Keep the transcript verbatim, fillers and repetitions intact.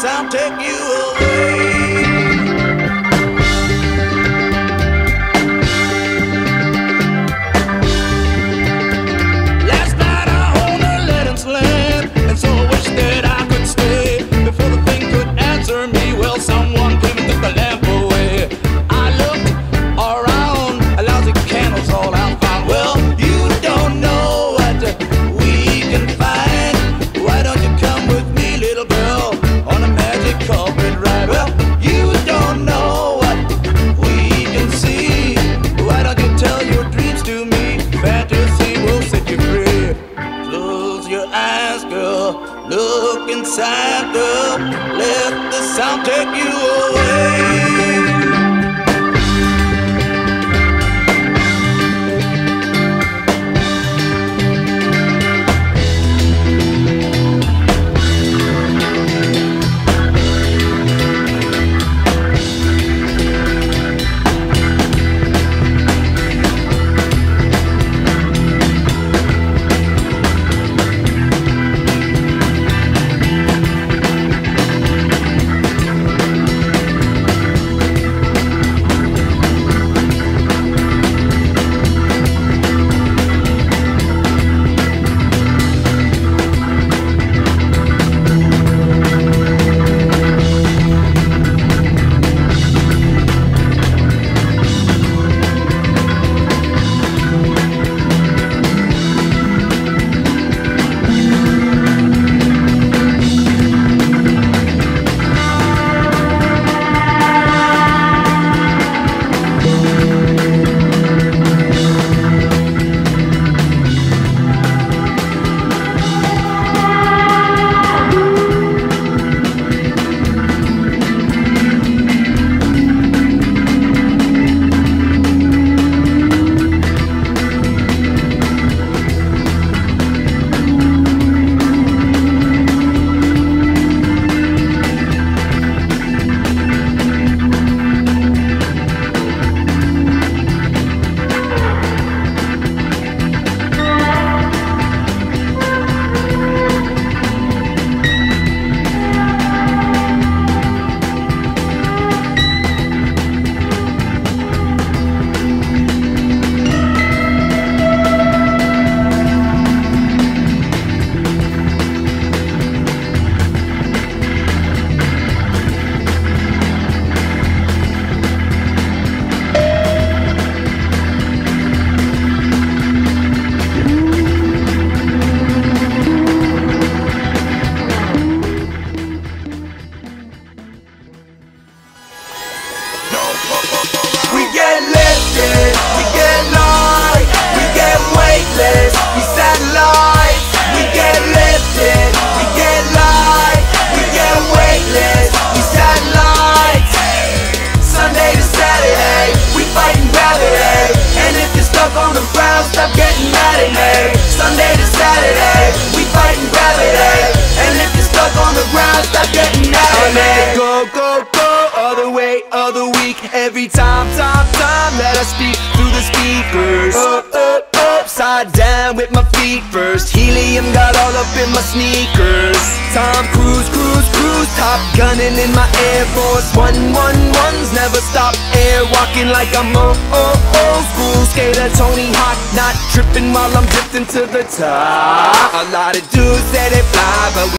sound take you away. Last night I owned a Letton's land, and so I wish that I could stay. Before the thing could answer me, well, someone came and took the lamp away. I looked around, a lousy candles all I found. Well, you don't know what we can find. Why don't you come with me, little girl, on a magic carpet ride? Well, you don't know what we can see. Why don't you tell your dreams to me? Fantasy will set you free. Close your eyes, girl, look inside, girl, let the sound take you away. We get lifted, we get light, we get weightless, we satellites. We get lifted, we get light, we get weightless, we satellites. Sunday to Saturday, we fighting gravity. And if you're stuck on the ground, stop getting mad at me. Sunday to Saturday, we fighting gravity. And if you're stuck on the ground, stop getting mad at me. Go, go, go, other way, other week. Every time, time, time that I speak through the speakers. Up, up, upside down with my feet first. Helium got all up in my sneakers. Tom Cruise, cruise, cruise, top gunning in my Air Force One, one, ones never stop air walking like I'm old, old, old school skater Tony Hawk, not tripping while I'm drifting to the top. A lot of dudes say they fly, but we